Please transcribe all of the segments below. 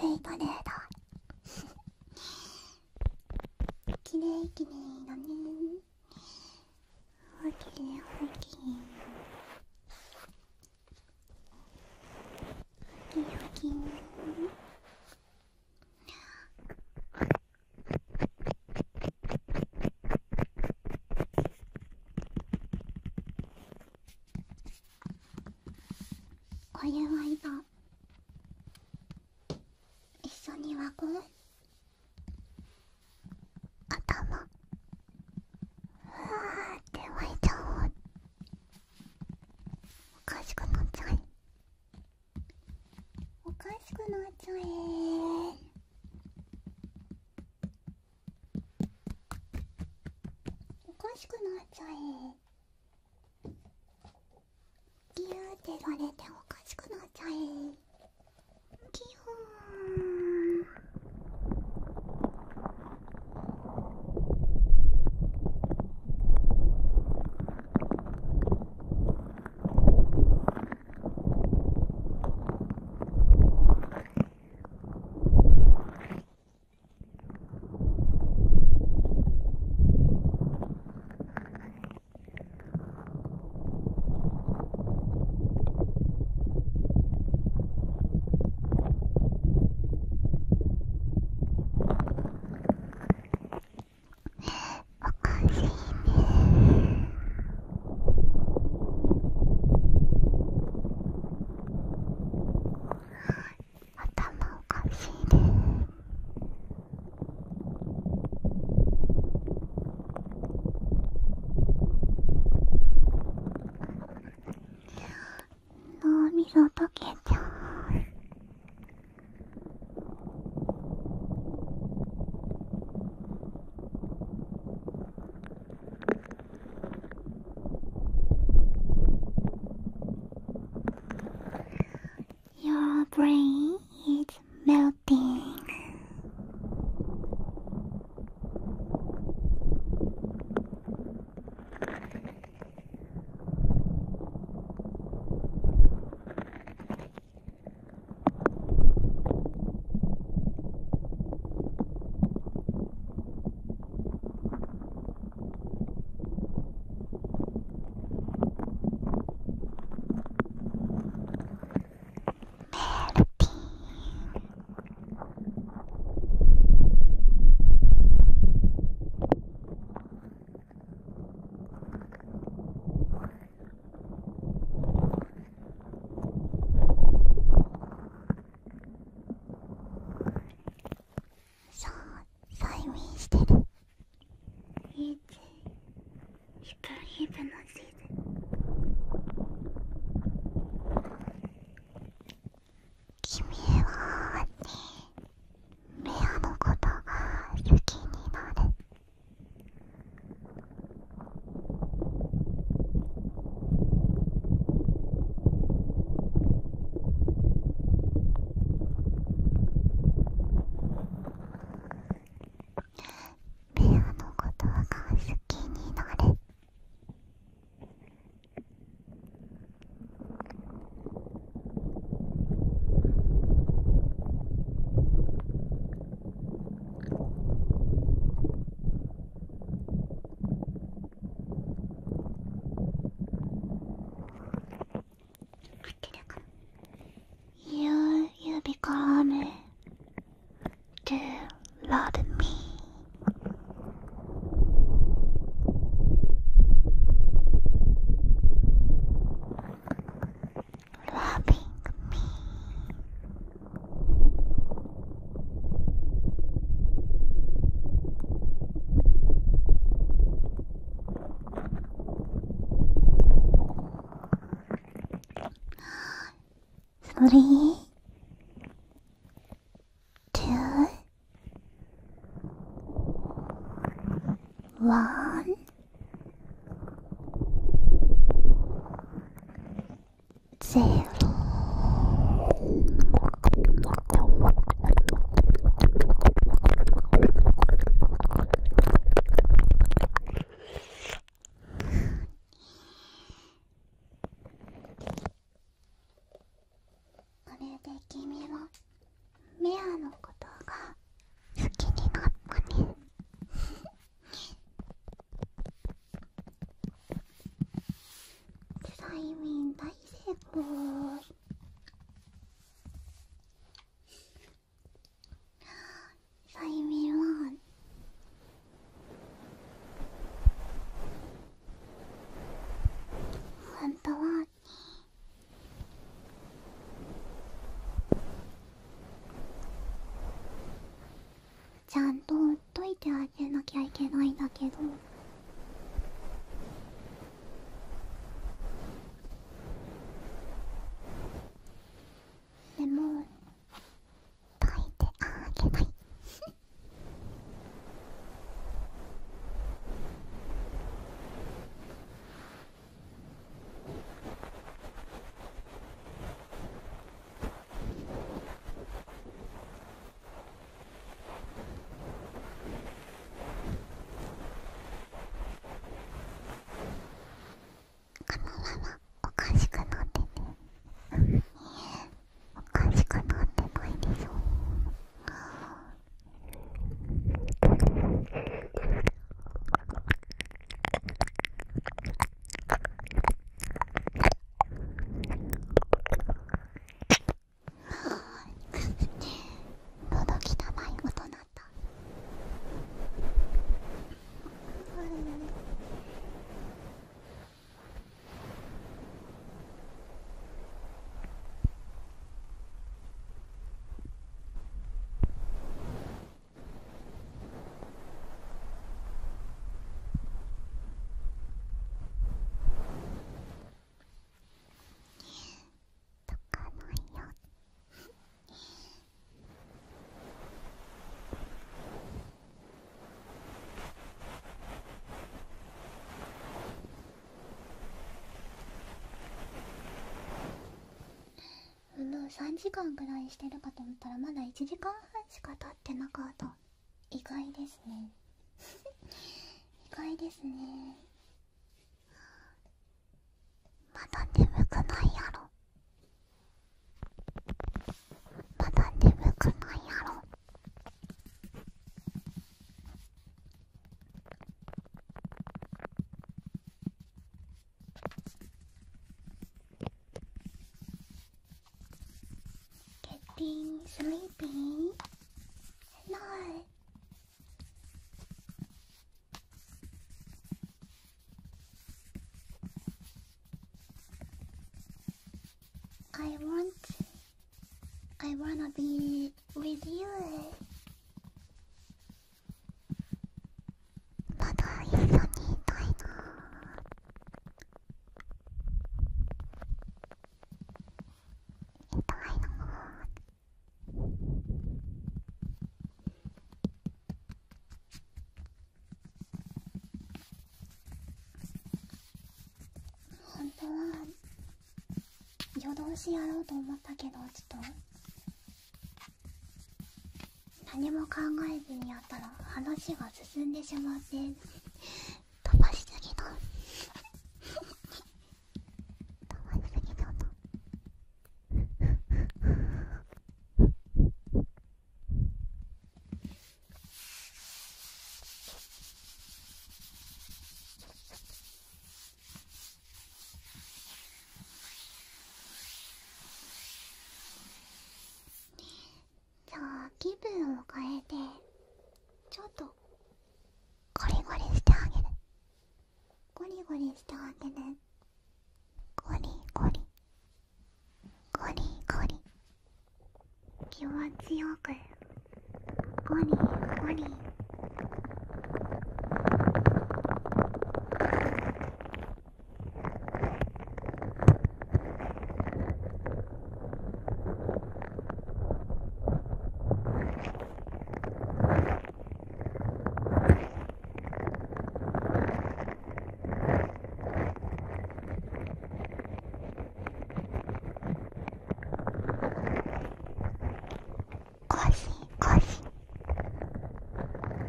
いトレーダーきれいきれいだね。おきれいおきれいおきれいおきれい。これは今一緒に湧く頭ふわーって湧いちゃおう。おかしくなっちゃえ。おかしくなっちゃえ。おかしくなっちゃえ。ギューってされておかしくなっちゃえ。キューン。おかしいね。頭おかしいね。脳みそ溶けちゃう。Your brain is melting.そう、催眠してる。It's hypnosis. 君はメアのことが好きになる。メアのことが好きになる。合ってるかな。You become to love me. Loving me. 3 2 1 0。これで君はメアのことが好きになったね。催眠大成功。催眠は本当はちゃんと解いてあげなきゃいけないんだけど、でも解いてあげない。このままおかしくなってて、おかしくなってないでしょ。喉汚い音なった。とかないよ。もう3時間ぐらいしてるかと思ったらまだ1時間半しか経ってなかった。意外ですね。意外ですね。まだ眠くないやろ。まだ眠くないやろ。Getting sleepy? No. I wanna be with you. まだ一緒にいたいな。いたいな。本当は夜通しやろうと思ったけど、ちょっと何も考えずにやったら話が進んでしまって飛ばしすぎた。飛ばしすぎちゃった。じゃあ気分を変えてちょっとゴリゴリしてあげる。ゴリゴリしてあげる。ゴリゴリゴリゴリ、気持ちよくゴリゴリ。ゴシゴシ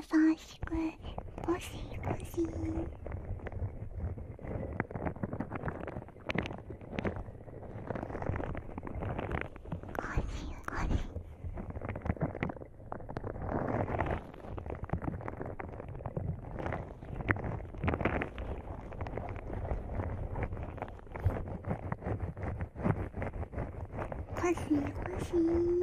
しくゴシゴシ。ゴシゴシ。ゴシゴシ。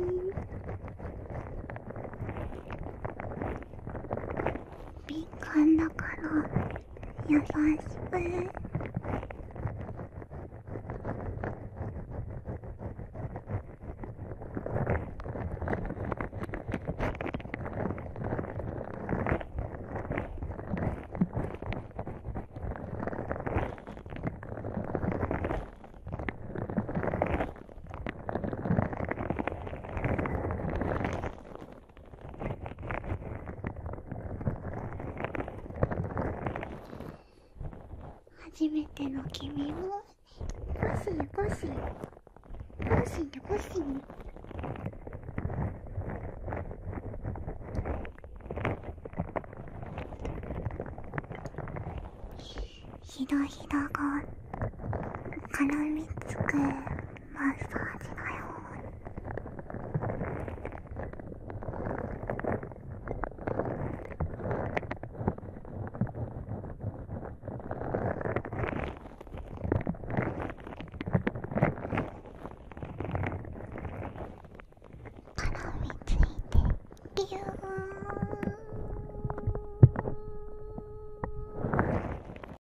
敏感だから優しく。初めての君もゴシゴシゴシゴシ。ひだひだが絡みつくマッサージ。